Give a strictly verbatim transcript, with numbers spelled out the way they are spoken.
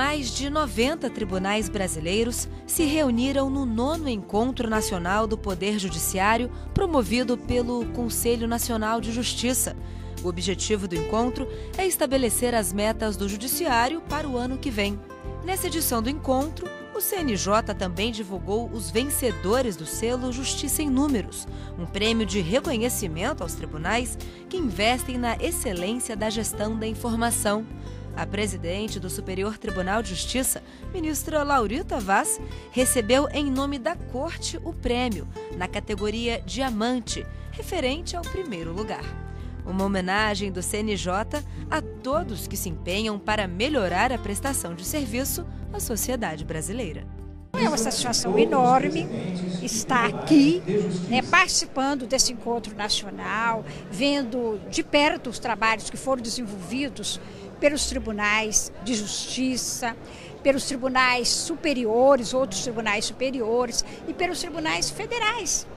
Mais de noventa tribunais brasileiros se reuniram no nono Encontro Nacional do Poder Judiciário, promovido pelo Conselho Nacional de Justiça. O objetivo do encontro é estabelecer as metas do Judiciário para o ano que vem. Nessa edição do encontro, o C N J também divulgou os vencedores do selo Justiça em Números, um prêmio de reconhecimento aos tribunais que investem na excelência da gestão da informação. A presidente do Superior Tribunal de Justiça, ministra Laurita Vaz, recebeu em nome da Corte o prêmio, na categoria Diamante, referente ao primeiro lugar. Uma homenagem do C N J a todos que se empenham para melhorar a prestação de serviço à sociedade brasileira. É uma satisfação enorme estar aqui, né, participando desse encontro nacional, vendo de perto os trabalhos que foram desenvolvidos pelos tribunais de justiça, pelos tribunais superiores, outros tribunais superiores e pelos tribunais federais.